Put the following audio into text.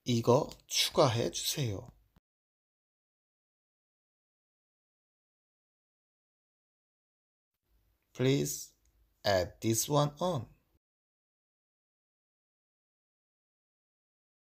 이거 추가해 주세요. Please add this one on.